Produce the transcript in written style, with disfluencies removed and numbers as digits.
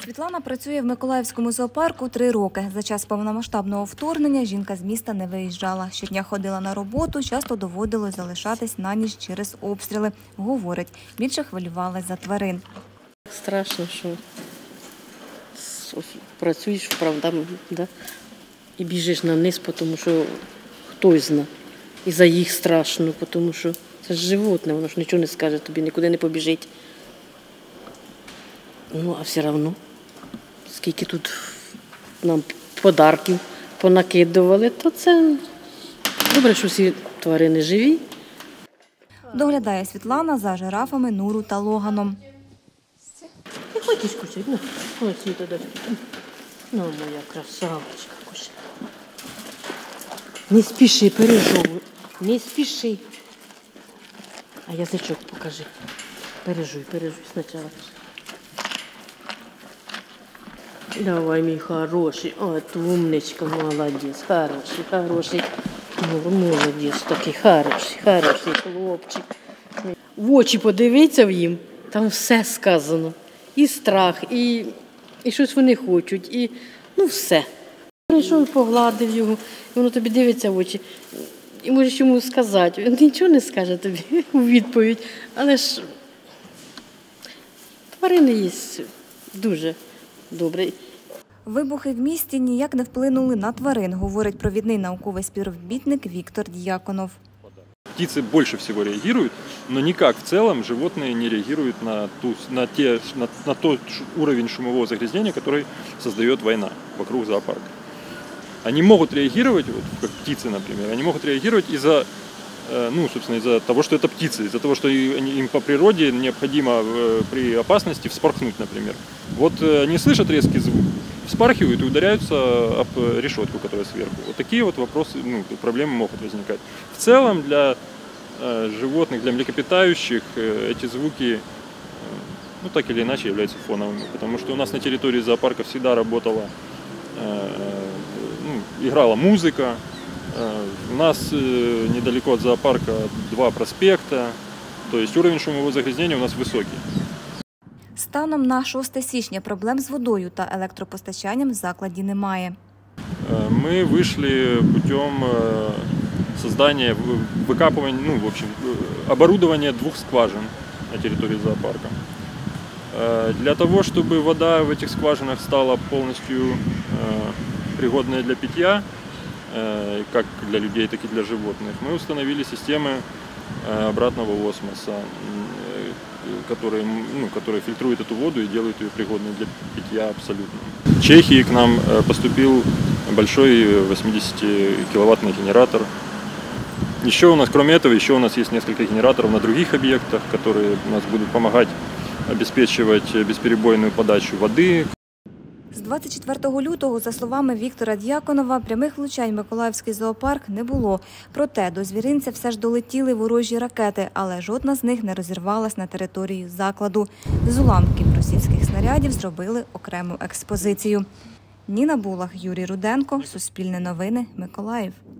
Світлана працює в Миколаївському зоопарку 3 роки. За час повномасштабного вторгнення жінка з міста не виїжджала. Щодня ходила на роботу, часто доводилось залишатись на ніч через обстріли. Говорить, більше хвилювалась за тварин. Страшно, що працюєш вправдами, да? І біжиш на низ, тому що хтось знає. І за їх страшно, тому що це ж животне, воно ж нічого не скаже тобі, нікуди не побіжить. Ну, а все одно, скільки тут нам подарків понакидували, то це добре, що всі тварини живі. Доглядає Світлана за жирафами Нуру та Логаном. Не хочеш кушати? Ну, ось сюди дай. Ну, моя красавочка, кушай. Не спіши, пережовуй. Не спіши. А язичок покажи. Пережуй спочатку. Давай, мій хороший. От умничка, молодець. Хороший. Молодець такий, хороший хлопчик. В очі подивиться в їм, там все сказано. І страх, і щось вони хочуть, і все. Прийшов, погладив його, і воно тобі дивиться в очі. І можеш йому сказати, він нічого не скаже тобі у відповідь, але ж тварини є дуже добрі. Вибухи в місті ніяк не вплинули на тварин, говорить провідний науковий співробітник Віктор Дьяконов. Птицы больше всего реагируют, но никак в целом животные не реагируют на тот уровень шумового загрязнения, который создает война вокруг зоопарка. Они могут реагировать, вот, как птицы, например, они могут реагировать из-за того, что это птицы, из-за того, что им по природе необходимо при опасности вспорхнуть, например. Вот они слышат резкий звук, вспархивают и ударяются об решетку, которая сверху. Вот такие вот вопросы, проблемы могут возникать. В целом для животных, для млекопитающих эти звуки так или иначе являются фоновыми, потому что у нас на территории зоопарка всегда работала, играла музыка. У нас недалеко от зоопарка 2 проспекта, то есть уровень шумового загрязнения у нас высокий. Станом на 6 січня проблем з водою та електропостачанням в закладі немає. Мы вышли путем создания, выкапывания, оборудования 2 скважин на территории зоопарка. Для того, чтобы вода в этих скважинах стала полностью пригодной для питья, как для людей, так и для животных, мы установили системы обратного осмоса, которые фильтруют эту воду и делают ее пригодной для питья абсолютно. В Чехии к нам поступил большой 80-киловаттный генератор. Еще у нас, кроме этого, еще у нас есть несколько генераторов на других объектах, которые у нас будут помогать обеспечивать бесперебойную подачу воды. З 24 лютого, за словами Віктора Дьяконова, прямих влучань в Миколаївський зоопарк не було. Проте до звіринця все ж долетіли ворожі ракети, але жодна з них не розірвалась на території закладу. З уламків російських снарядів зробили окрему експозицію. Ніна Булах, Юрій Руденко, Суспільне новини, Миколаїв.